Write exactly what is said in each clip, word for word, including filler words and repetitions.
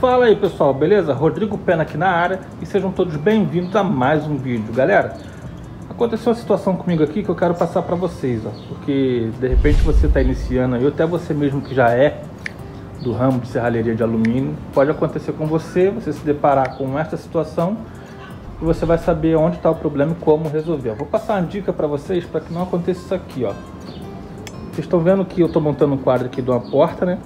Fala aí pessoal, beleza? Rodrigo Pena aqui na área e sejam todos bem-vindos a mais um vídeo. Galera, aconteceu uma situação comigo aqui que eu quero passar para vocês, ó, porque de repente você está iniciando aí, ou até você mesmo que já é do ramo de serralheria de alumínio, pode acontecer com você, você se deparar com essa situação e você vai saber onde está o problema e como resolver. Eu vou passar uma dica para vocês para que não aconteça isso aqui, ó. Vocês estão vendo que eu estou montando um quadro aqui de uma porta, né?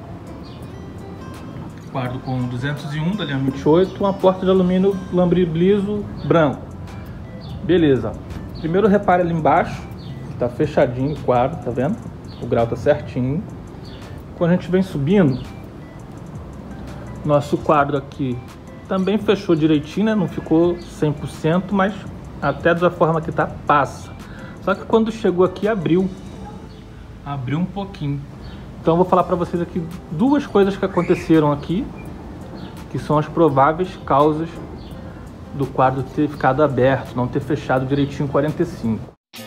Quadro com duzentos e um da linha vinte e oito, uma porta de alumínio lambribliso branco. Beleza. Primeiro repare ali embaixo, está fechadinho o quadro, tá vendo? O grau tá certinho. Quando a gente vem subindo, nosso quadro aqui também fechou direitinho, né? Não ficou cem por cento, mas até da forma que tá, passa. Só que quando chegou aqui, abriu. Abriu um pouquinho. Então eu vou falar para vocês aqui duas coisas que aconteceram aqui, que são as prováveis causas do quadro ter ficado aberto, não ter fechado direitinho quarenta e cinco.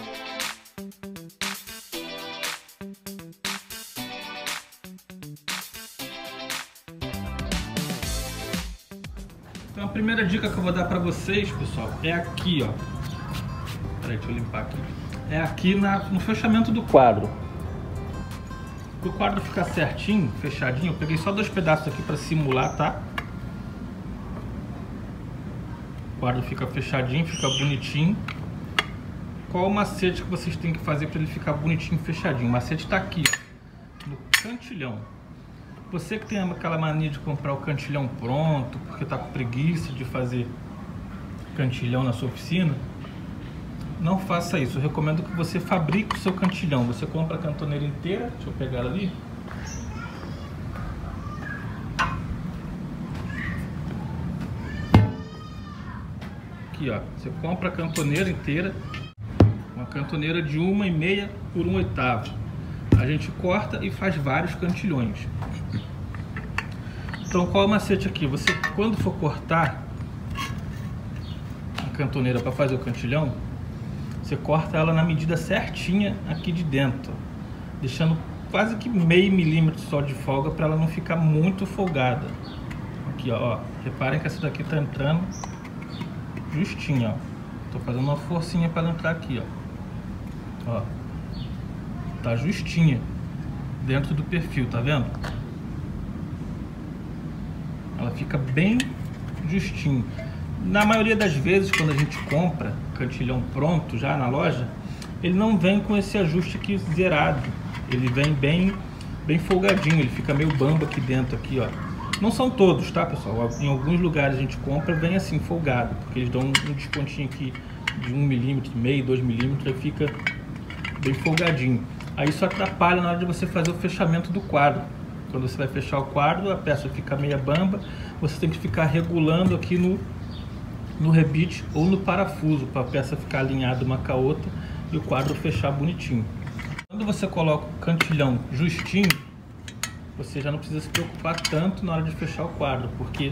Então a primeira dica que eu vou dar para vocês, pessoal, é aqui, ó. Peraí, deixa eu limpar aqui. É aqui na, no fechamento do quadro. Para o quadro ficar certinho, fechadinho, eu peguei só dois pedaços aqui para simular, tá? O quadro fica fechadinho, fica bonitinho. Qual o macete que vocês têm que fazer para ele ficar bonitinho, fechadinho? O macete está aqui, ó, no cantilhão. Você que tem aquela mania de comprar o cantilhão pronto, porque tá com preguiça de fazer cantilhão na sua oficina, não faça isso. Eu recomendo que você fabrique o seu cantilhão. Você compra a cantoneira inteira. Deixa eu pegar ela ali. Aqui, ó. Você compra a cantoneira inteira. Uma cantoneira de uma e meia por um oitavo. A gente corta e faz vários cantilhões. Então, qual é o macete aqui? Você, quando for cortar a cantoneira para fazer o cantilhão, você corta ela na medida certinha aqui de dentro, deixando quase que meio milímetro só de folga para ela não ficar muito folgada. Aqui, ó, ó, reparem que essa daqui tá entrando justinha, ó. Tô fazendo uma forcinha para ela entrar aqui, ó. Ó, tá justinha dentro do perfil, tá vendo? Ela fica bem justinha. Na maioria das vezes, quando a gente compra cantilhão pronto já na loja, ele não vem com esse ajuste aqui zerado. Ele vem bem, bem folgadinho, ele fica meio bamba aqui dentro, aqui, ó. Não são todos, tá, pessoal? Em alguns lugares a gente compra, vem assim, folgado, porque eles dão um descontinho aqui de um milímetro, meio, dois milímetros, aí fica bem folgadinho. Aí isso atrapalha na hora de você fazer o fechamento do quadro. Quando você vai fechar o quadro, a peça fica meia bamba, você tem que ficar regulando aqui no no rebite ou no parafuso para a peça ficar alinhada uma com a outra e o quadro fechar bonitinho. Quando você coloca o cantilhão justinho, você já não precisa se preocupar tanto na hora de fechar o quadro, porque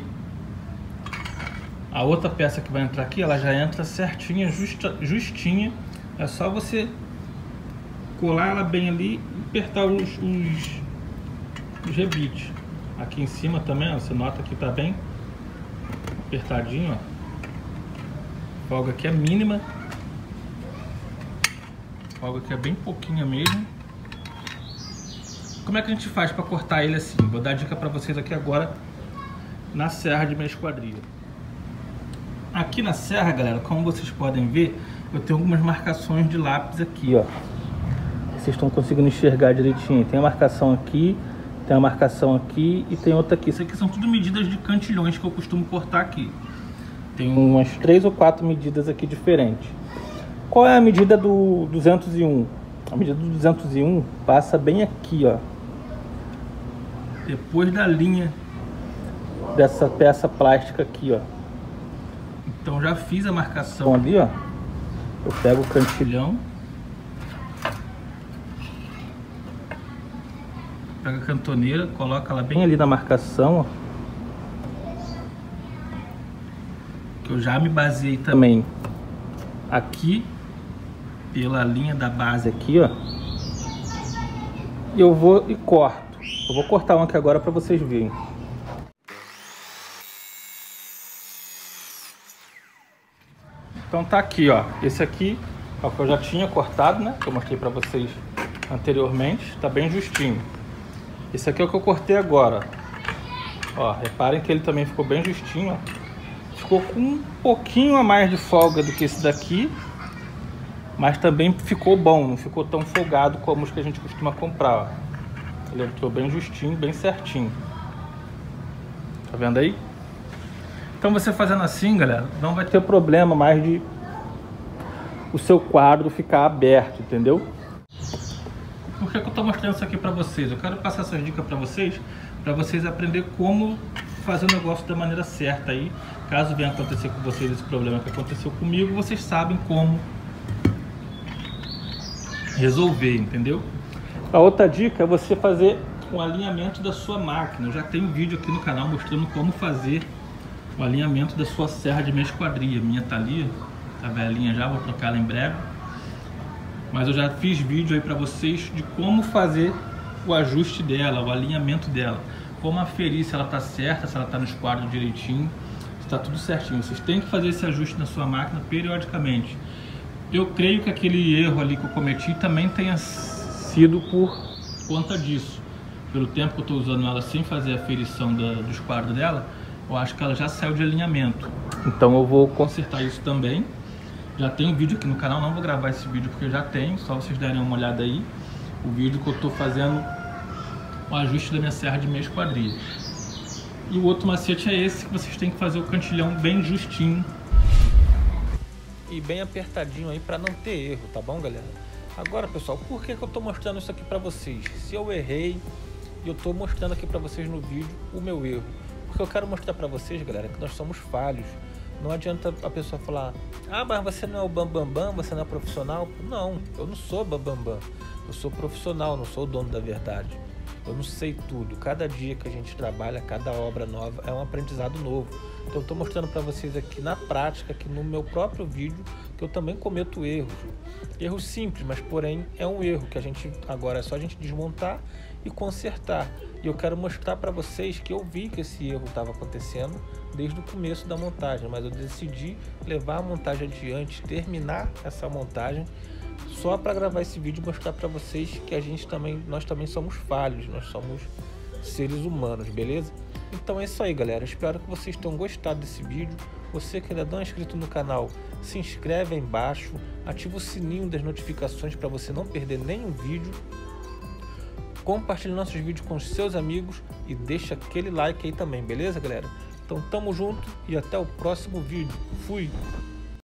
a outra peça que vai entrar aqui, ela já entra certinha, justa, justinha. É só você colar ela bem ali e apertar os, os, os rebites. Aqui em cima também, ó, você nota que tá bem apertadinho, ó. A folga aqui é mínima. A folga aqui é bem pouquinha mesmo. Como é que a gente faz para cortar ele assim? Vou dar dica para vocês aqui agora na serra de minha esquadrilha. Aqui na serra, galera, como vocês podem ver, eu tenho algumas marcações de lápis aqui, ó. Vocês estão conseguindo enxergar direitinho. Tem a marcação aqui, tem a marcação aqui e tem outra aqui. Isso aqui são tudo medidas de cantilhões que eu costumo cortar aqui. Tem umas três ou quatro medidas aqui diferentes. Qual é a medida do duzentos e um? A medida do duzentos e um passa bem aqui, ó. Depois da linha dessa peça plástica aqui, ó. Então já fiz a marcação ali, ó. Eu pego o cantilhão. Pego a cantoneira, coloco ela bem ali na marcação, ó. Que eu já me baseei também aqui pela linha da base aqui, ó. E eu vou e corto. Eu vou cortar um aqui agora para vocês verem. Então tá aqui, ó. Esse aqui é o que eu já tinha cortado, né? Que eu mostrei pra vocês anteriormente. Tá bem justinho. Esse aqui é o que eu cortei agora. Ó, reparem que ele também ficou bem justinho, ó. Ficou com um pouquinho a mais de folga do que esse daqui. Mas também ficou bom, não ficou tão folgado como os que a gente costuma comprar, ó. Ele entrou bem justinho, bem certinho. Tá vendo aí? Então você fazendo assim, galera, não vai ter problema mais de o seu quadro ficar aberto, entendeu? Por que que eu tô mostrando isso aqui pra vocês? Eu quero passar essas dicas pra vocês, pra vocês aprenderem como fazer o negócio da maneira certa aí. Caso venha acontecer com vocês esse problema que aconteceu comigo, vocês sabem como resolver, entendeu? A outra dica é você fazer o alinhamento da sua máquina. Eu já tenho um vídeo aqui no canal mostrando como fazer o alinhamento da sua serra de meia esquadria. Minha tá ali, tá velhinha já, vou trocar ela em breve. Mas eu já fiz vídeo aí pra vocês de como fazer o ajuste dela, o alinhamento dela. Como aferir se ela tá certa, se ela tá no esquadro direitinho, se tá tudo certinho. Vocês têm que fazer esse ajuste na sua máquina periodicamente. Eu creio que aquele erro ali que eu cometi também tenha sido por conta disso. Pelo tempo que eu estou usando ela sem fazer a aferição da, do esquadro dela, eu acho que ela já saiu de alinhamento. Então eu vou consertar isso também. Já tem um vídeo aqui no canal, não vou gravar esse vídeo porque eu já tenho, só vocês darem uma olhada aí. O vídeo que eu estou fazendo o ajuste da minha serra de meia esquadria. E o outro macete é esse, que vocês têm que fazer o cantilhão bem justinho e bem apertadinho aí para não ter erro, tá bom, galera? Agora, pessoal, por que que eu tô mostrando isso aqui para vocês? Se eu errei, eu tô mostrando aqui para vocês no vídeo o meu erro, porque eu quero mostrar para vocês, galera, que nós somos falhos. Não adianta a pessoa falar: ah, mas você não é o bambambam, bam, bam, você não é profissional. Não, eu não sou bambambam, bam, bam. Eu sou profissional, não sou o dono da verdade. Eu não sei tudo. Cada dia que a gente trabalha, cada obra nova é um aprendizado novo. Então eu estou mostrando para vocês aqui na prática, aqui no meu próprio vídeo, que eu também cometo erros. Erros simples, mas porém é um erro que a gente agora é só a gente desmontar e consertar. E eu quero mostrar para vocês que eu vi que esse erro estava acontecendo desde o começo da montagem, mas eu decidi levar a montagem adiante, terminar essa montagem só para gravar esse vídeo e mostrar para vocês que a gente também, nós também somos falhos, nós somos seres humanos, beleza? Então é isso aí, galera. Espero que vocês tenham gostado desse vídeo. Você que ainda não é inscrito no canal, se inscreve aí embaixo, ativa o sininho das notificações para você não perder nenhum vídeo. Compartilhe nossos vídeos com os seus amigos e deixa aquele like aí também, beleza, galera? Então tamo junto e até o próximo vídeo. Fui!